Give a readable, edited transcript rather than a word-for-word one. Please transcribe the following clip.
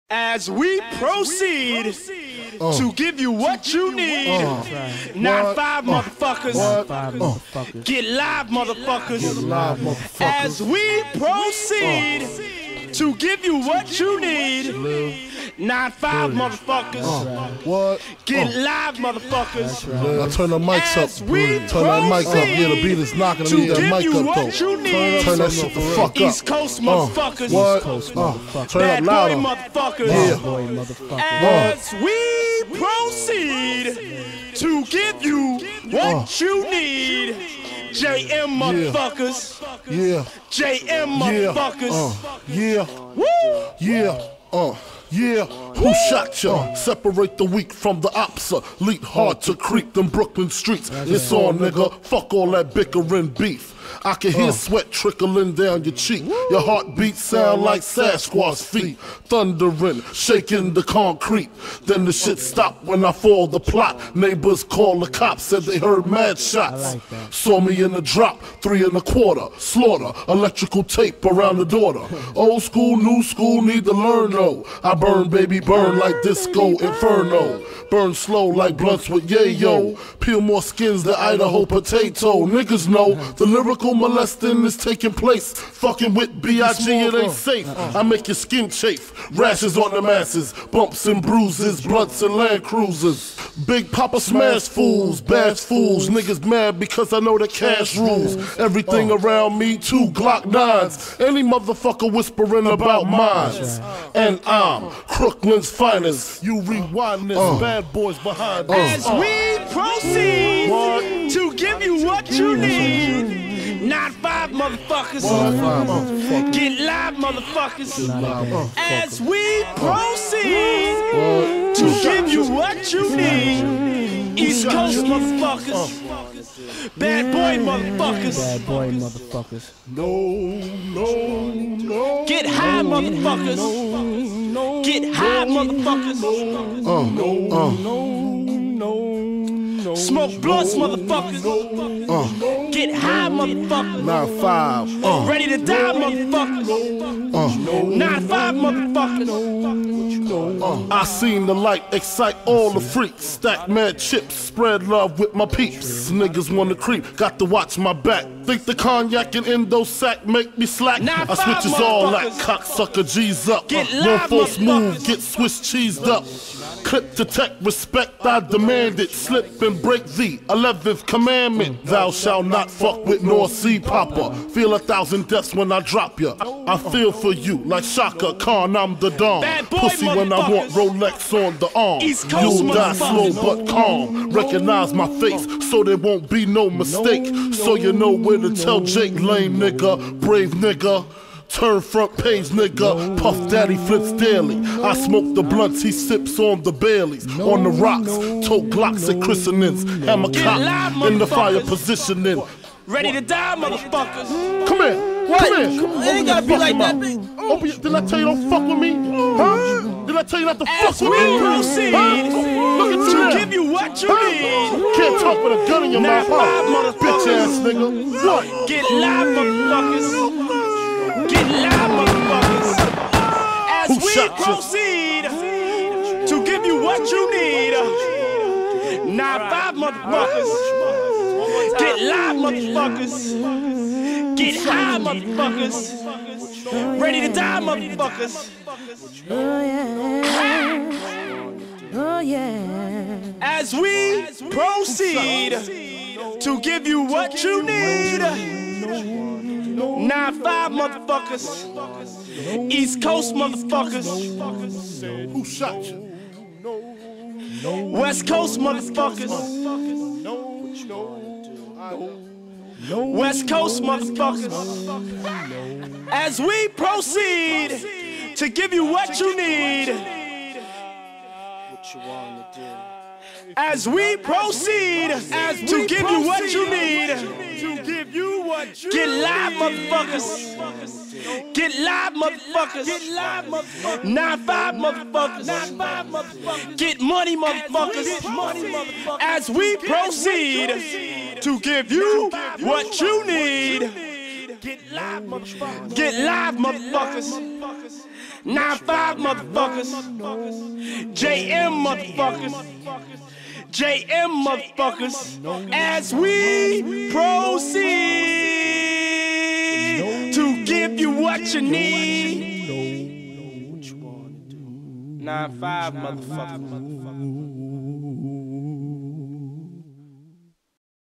As we proceed to give you what you need, 9-5 motherfuckers, get live motherfuckers. As we proceed to give you what you need, 9-5 motherfuckers, get live motherfuckers. Now turn the mics up. Turn that mic up. Yeah, the beat is knocking. I need that mic up though. Turn that shit the fuck up. East Coast motherfuckers. Turn it up louder. Motherfuckers. As we proceed to give you what you need, JM motherfuckers. Yeah. JM motherfuckers. Yeah. Yeah, who shot ya? Separate the weak from the opsa. Leap hard to creep them Brooklyn streets. It's on, nigga. Fuck all that bickering beef. I can hear sweat trickling down your cheek. Your heartbeat sound like Sasquatch feet. Thundering, shaking the concrete. Then the shit stopped when I fall the plot. Neighbors called the cops, said they heard mad shots. Saw me in the drop, 3 1/4. Slaughter, electrical tape around the daughter. Old school, new school, need to learn though. I burn, baby, burn like disco inferno. Burn slow like blunts with yayo. Peel more skins than Idaho potato. Niggas know the lyrical molesting is taking place. Fucking with B.I.G. it ain't safe. I make your skin chafe. Rashes on the masses. Bumps and bruises. Blunts and Land Cruisers. Big Papa smash fools. Bash fools. Niggas mad because I know the cash rules. Everything around me, 2 Glock 9s. Any motherfucker whispering about mines. And I'm Crooklyn's finest. You rewind this. Bad boys behind us. As we proceed to give you what you need, 9-5 motherfuckers, get live motherfuckers. As we proceed to give you what you need, East Coast motherfuckers, bad boy motherfuckers, No. get high motherfuckers, get high motherfuckers. Smoke blunts, motherfuckers. Get high, motherfuckers. 9-5. Ready to die, motherfuckers. 9-5, motherfuckers. I seen the light excite all the freaks. Stack mad chips, spread love with my peeps. Niggas wanna creep, got to watch my back. Think the cognac and endo sack make me slack. I switches all that cocksucker G's up. One false move, get Swiss cheesed up. Clip to tech, respect, I demand it. Slip and break the 11th commandment. Thou shalt not fuck with North Sea Popper. Feel 1,000 deaths when I drop ya. I feel for you like Shaka Khan, I'm the Don. Pussy when I want Rolex on the arm. You'll die slow but calm. Recognize my face so there won't be no mistake. So you know where to tell Jake, lame nigga, brave nigga. Turn front page, nigga. Puff Daddy flips daily. I smoke the blunts, he sips on the Baileys. On the rocks, tote Glocks and christenings. Hammer cock in the fire positioning. Ready to die, motherfuckers. Come here. What? Come here. It ain't gotta be like that, big. Did I tell you don't fuck with me? Huh? Did I tell you not to fuck with me? As we proceed to give you what you need, Can't talk with a gun in your mouth, huh? Bitch ass nigga. What? get live, motherfuckers. Get live, motherfuckers. As we proceed to give you what you need, 9-5 motherfuckers. Get live, motherfuckers. Get high, motherfuckers. Ready to die, motherfuckers. Oh yeah. As we proceed to give you what you need, 9-5 motherfuckers, East Coast motherfuckers, Who shot you? West Coast motherfuckers, West Coast motherfuckers. As we proceed to give you what you need, as we proceed to give you what you need, get live, motherfuckers. Get live, motherfuckers. 9-5 motherfuckers. Get money, motherfuckers. As we proceed to give you what you need. Get live, motherfuckers. 9-5, motherfuckers. JM, motherfuckers. JM, motherfuckers. As we proceed to give you what you need. 9-5, motherfuckers.